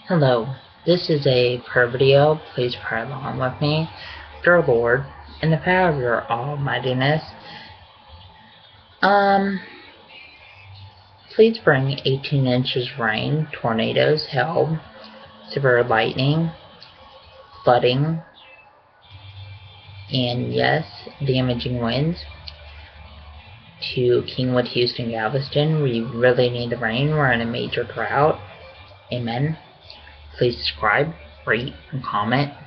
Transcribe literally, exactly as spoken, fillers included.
Hello, this is a prayer video. Please pray along with me. Dear Lord, in the power of your almightiness, um, please bring eighteen inches rain, tornadoes, hail, severe lightning, flooding, and yes, damaging winds to Kingwood, Houston, Galveston. We really need the rain. We're in a major drought. Amen. Please subscribe, rate, and comment.